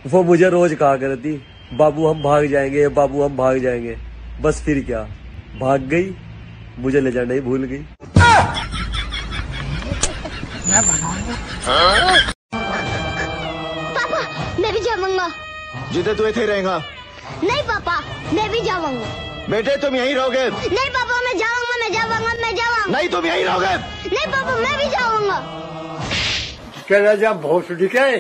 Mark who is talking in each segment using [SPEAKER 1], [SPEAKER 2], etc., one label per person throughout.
[SPEAKER 1] वो मुझे रोज कहा करती, बाबू हम भाग जाएंगे, बाबू हम भाग जाएंगे। बस फिर क्या, भाग गई, मुझे ले जाना ही भूल गई।
[SPEAKER 2] पापा मैं भी जाऊंगा।
[SPEAKER 3] जिधर तू इथे रहेगा।
[SPEAKER 2] नहीं पापा मैं भी जाऊंगा।
[SPEAKER 3] बेटे तुम यहीं रहोगे।
[SPEAKER 2] नहीं पापा मैं जाऊंगा, मैं जाऊंगा, मैं जाऊंगा।
[SPEAKER 3] नहीं तुम यहीं रहोगे।
[SPEAKER 2] नहीं पापा मैं भी जाऊंगा।
[SPEAKER 3] क्या जा भोसड़ी के।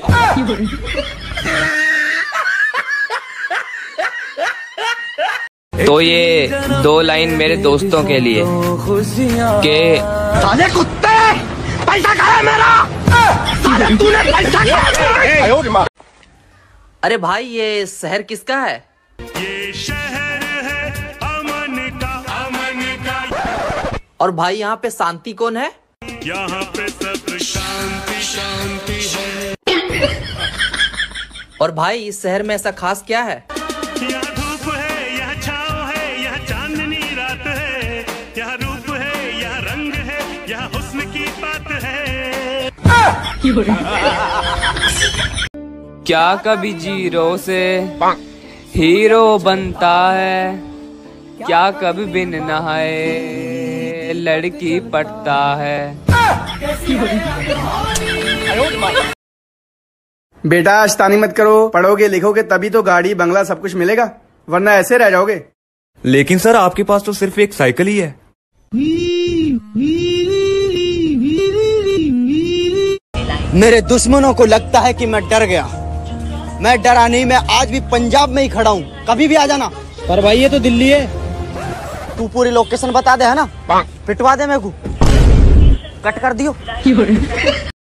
[SPEAKER 4] तो ये 2 लाइन मेरे दोस्तों के लिए के
[SPEAKER 3] साले कुत्ते, पैसा कहाँ है मेरा? साले तूने पैसा कहाँ?
[SPEAKER 4] अरे भाई ये शहर किसका है?
[SPEAKER 5] ये शहर है अमन का, अमन का।
[SPEAKER 4] और भाई यहाँ पे शांति कौन है?
[SPEAKER 5] यहाँ पे सब शांति शांति है।
[SPEAKER 4] और भाई इस शहर में ऐसा खास क्या है?
[SPEAKER 5] यहाँ धूप है, यहाँ छाँव है, यहाँ चांदनी रात है, यहाँ रूप है, यहाँ रंग है, यहाँ हुस्न की बात है।
[SPEAKER 4] क्या कभी जीरो से हीरो बनता है? क्या कभी बिन नहाए लड़की पटता है?
[SPEAKER 6] बेटा शैतानी मत करो, पढ़ोगे लिखोगे तभी तो गाड़ी बंगला सब कुछ मिलेगा, वरना ऐसे रह जाओगे।
[SPEAKER 7] लेकिन सर आपके पास तो सिर्फ एक साइकिल ही है।
[SPEAKER 8] मेरे दुश्मनों को लगता है कि मैं डर गया। मैं डरा नहीं, मैं आज भी पंजाब में ही खड़ा हूँ, कभी भी आ जाना। पर भाई ये तो दिल्ली है। तू पूरी लोकेशन बता दे, है ना? पिटवा दे मेरे को, कट कर दियो।